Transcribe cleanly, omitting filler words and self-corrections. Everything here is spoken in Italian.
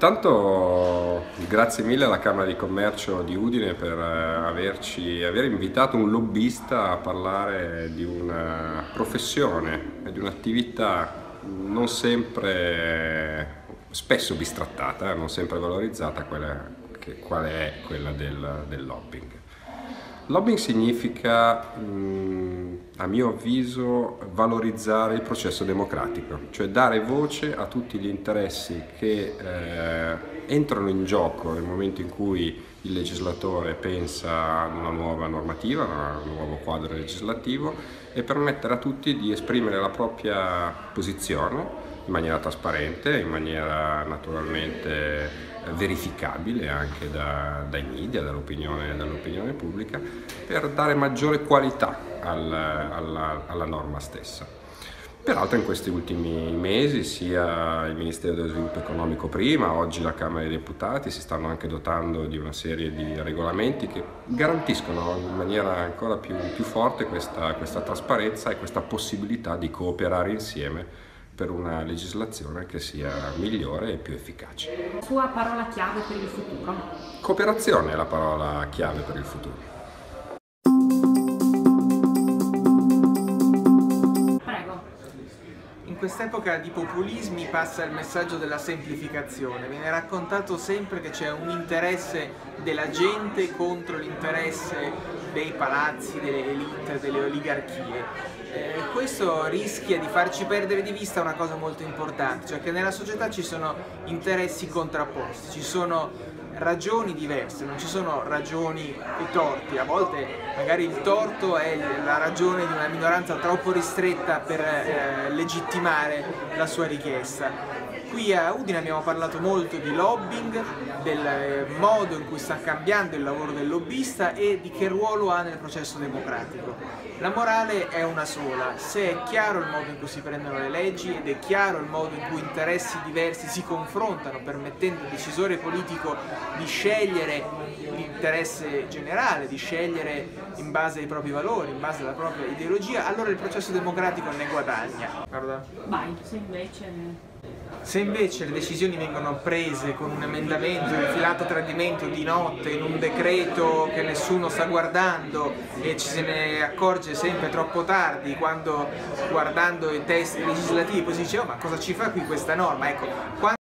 Intanto grazie mille alla Camera di Commercio di Udine per aver invitato un lobbista a parlare di una professione e di un'attività non sempre, spesso bistrattata, non sempre valorizzata, qual è quella del lobbying. Lobbying significa, a mio avviso, valorizzare il processo democratico, cioè dare voce a tutti gli interessi che entrano in gioco nel momento in cui il legislatore pensa a una nuova normativa, a un nuovo quadro legislativo, e permettere a tutti di esprimere la propria posizione in maniera trasparente, in maniera naturalmente verificabile anche dai media, dall'opinione pubblica, per dare maggiore qualità alla norma stessa. Peraltro in questi ultimi mesi sia il Ministero dello Sviluppo Economico prima, oggi la Camera dei Deputati si stanno anche dotando di una serie di regolamenti che garantiscono in maniera ancora più forte questa trasparenza e questa possibilità di cooperare insieme per una legislazione che sia migliore e più efficace. Sua parola chiave per il futuro? Cooperazione è la parola chiave per il futuro. In quest'epoca di populismi passa il messaggio della semplificazione. Viene raccontato sempre che c'è un interesse della gente contro l'interesse dei palazzi, delle elite, delle oligarchie. Questo rischia di farci perdere di vista una cosa molto importante, cioè che nella società ci sono interessi contrapposti, ci sono ragioni diverse, non ci sono ragioni e torti. A volte magari il torto è la ragione di una minoranza troppo ristretta per legittimare la sua richiesta. Qui a Udine abbiamo parlato molto di lobbying, del modo in cui sta cambiando il lavoro del lobbista e di che ruolo ha nel processo democratico. La morale è una sola: se è chiaro il modo in cui si prendono le leggi ed è chiaro il modo in cui interessi diversi si confrontano, permettendo al decisore politico di scegliere l'interesse generale, di scegliere in base ai propri valori, in base alla propria ideologia, allora il processo democratico ne guadagna. Guarda. Vai, Se invece le decisioni vengono prese con un emendamento infilato a tradimento di notte in un decreto che nessuno sta guardando e ci se ne accorge sempre troppo tardi, quando guardando i testi legislativi poi si dice: oh, ma cosa ci fa qui questa norma? Ecco,